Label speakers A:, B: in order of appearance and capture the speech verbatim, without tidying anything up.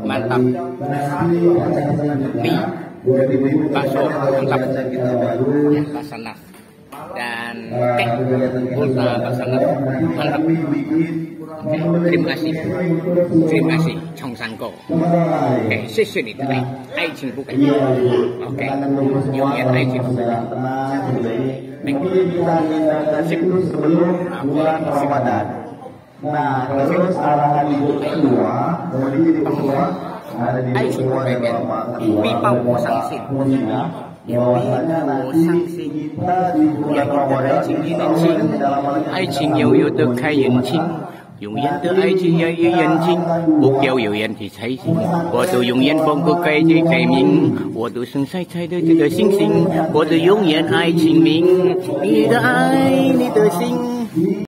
A: mantap. Mie, bakso, mantap. Ya, Basarnas. Dan kek, pulsa Basarnas, mantap. Oke, terima kasih. Terima kasih, Chong San Go. Oke, 谢谢你的爱，爱情不改变。Oke, 永远爱情不改变。Sip.
B: Bulan Ramadan. Nah, terus arahan ibu kedua, jadi ibu kedua ada di
A: ibu kedua musiknya, bahwasanya nanti kita di bulan Ramadan ini dalam 爱情悠悠的开眼睛，永远的爱情要有眼睛，不要有眼的才行。我都永远不不改的改名，我都生晒晒的这个星星，我的永远爱情名，你的爱，你的心。